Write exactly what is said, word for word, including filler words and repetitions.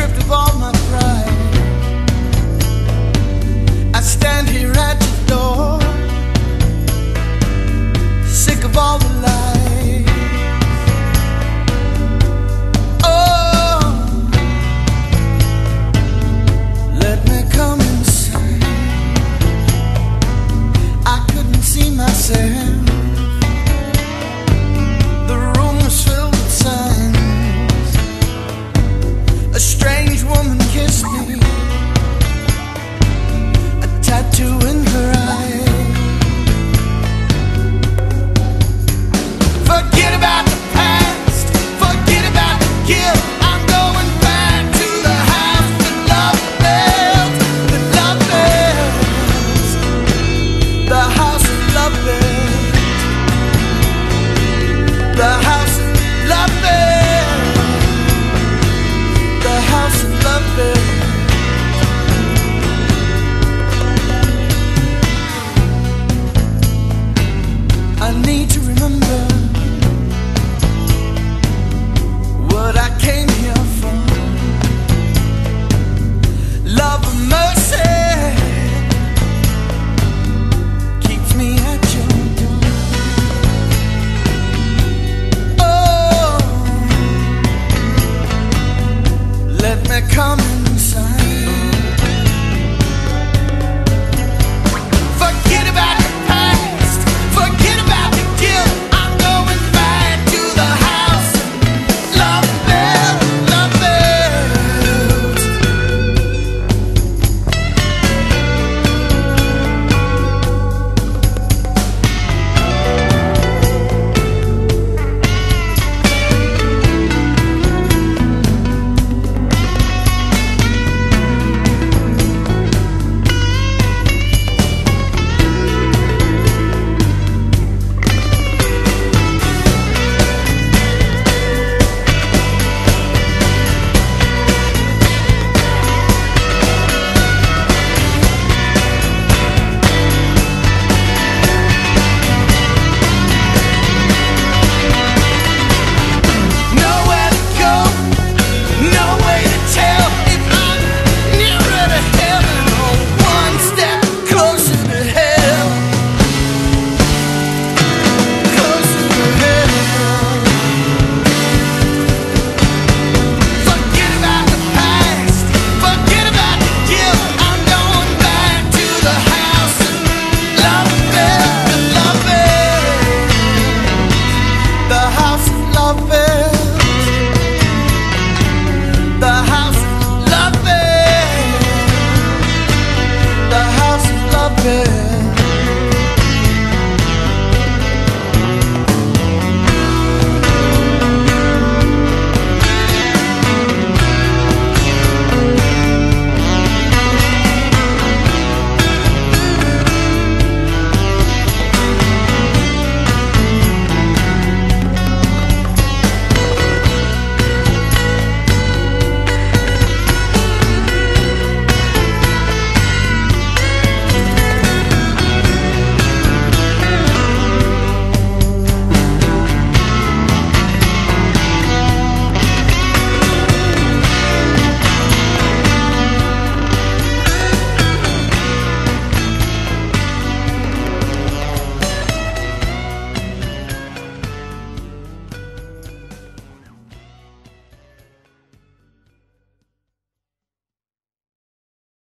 stripped of all my pride. I stand here at your door, sick of all the lies. Oh, let me come inside. I couldn't see myself. The room was filled with signs. A strange woman kissed me, a tattoo in her eye. Forget about the past, forget about the guilt. I'm going back to the house that love built, that love built, the house that love built, the house that love built, the house that love built. I need to remember what I came here for. Love and mercy keeps me at your door. Oh, let me come